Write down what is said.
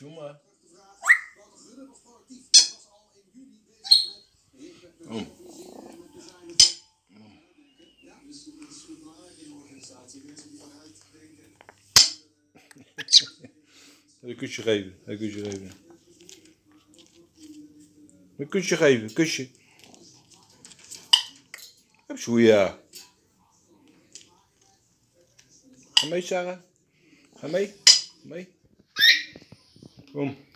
Doe maar. Oh. Een kusje geven, een kusje geven. Een kusje geven, een kusje. Zo ja. Ga mee, Sarah. Ga mee. Kom.